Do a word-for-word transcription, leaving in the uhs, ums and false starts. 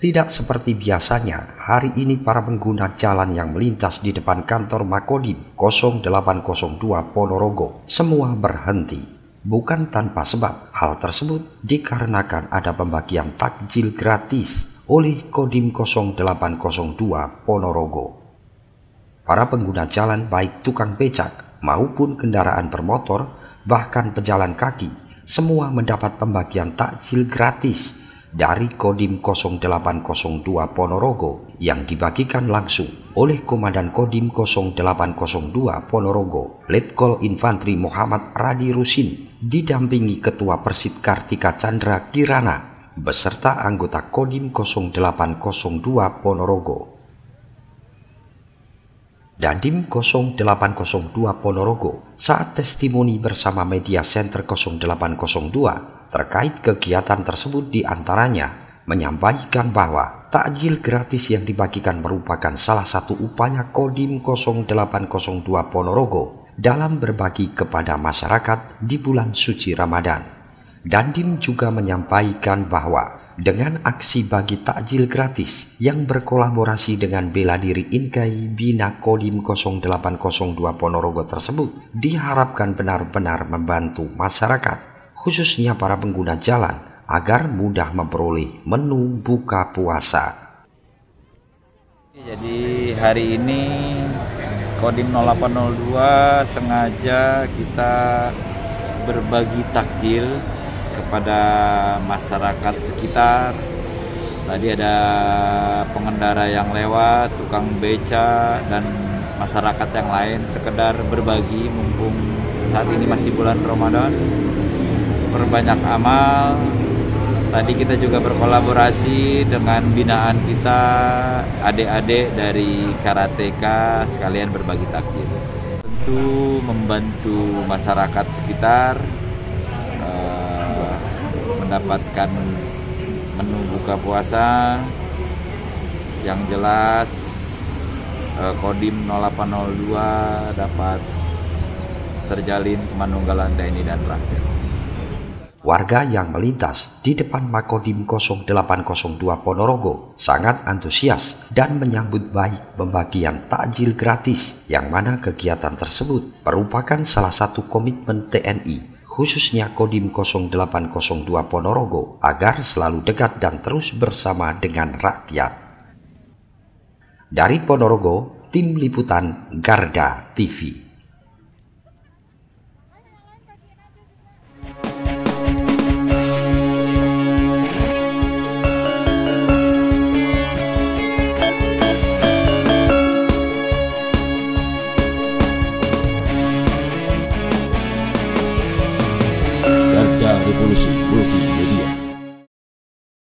Tidak seperti biasanya, hari ini para pengguna jalan yang melintas di depan kantor Makodim nol delapan nol dua Ponorogo semua berhenti. Bukan tanpa sebab, hal tersebut dikarenakan ada pembagian takjil gratis oleh Kodim nol delapan nol dua Ponorogo. Para pengguna jalan baik tukang becak maupun kendaraan bermotor, bahkan pejalan kaki, semua mendapat pembagian takjil gratis dari Kodim nol delapan nol dua Ponorogo yang dibagikan langsung oleh Komandan Kodim nol delapan nol dua Ponorogo, Letkol Infantri Muhammad Radi Rusin, didampingi Ketua Persit Kartika Chandra Kirana, beserta anggota Kodim nol delapan nol dua Ponorogo. Dandim nol delapan nol dua Ponorogo saat testimoni bersama Media Center nol delapan nol dua terkait kegiatan tersebut diantaranya menyampaikan bahwa takjil gratis yang dibagikan merupakan salah satu upaya Kodim nol delapan nol dua Ponorogo dalam berbagi kepada masyarakat di bulan suci Ramadan. Dandim juga menyampaikan bahwa dengan aksi bagi takjil gratis yang berkolaborasi dengan Bela Diri Inkai Bina Kodim nol delapan nol dua Ponorogo tersebut diharapkan benar-benar membantu masyarakat, khususnya para pengguna jalan, agar mudah memperoleh menu buka puasa. Jadi hari ini Kodim nol delapan nol dua sengaja kita berbagi takjil kepada masyarakat sekitar. Tadi ada pengendara yang lewat, tukang beca, dan masyarakat yang lain sekedar berbagi mumpung saat ini masih bulan Ramadan. Perbanyak amal. Tadi kita juga berkolaborasi dengan binaan kita, adik-adik dari karateka sekalian berbagi takjil. Tentu membantu masyarakat sekitar mendapatkan menu buka puasa yang jelas. Kodim nol delapan nol dua dapat terjalin kemanunggalan T N I dan rakyat. Warga yang melintas di depan Makodim nol delapan nol dua Ponorogo sangat antusias dan menyambut baik pembagian takjil gratis, yang mana kegiatan tersebut merupakan salah satu komitmen T N I, khususnya Kodim nol delapan nol dua Ponorogo, agar selalu dekat dan terus bersama dengan rakyat. Dari Ponorogo, tim liputan Garda T V. Garda Revolusi Multi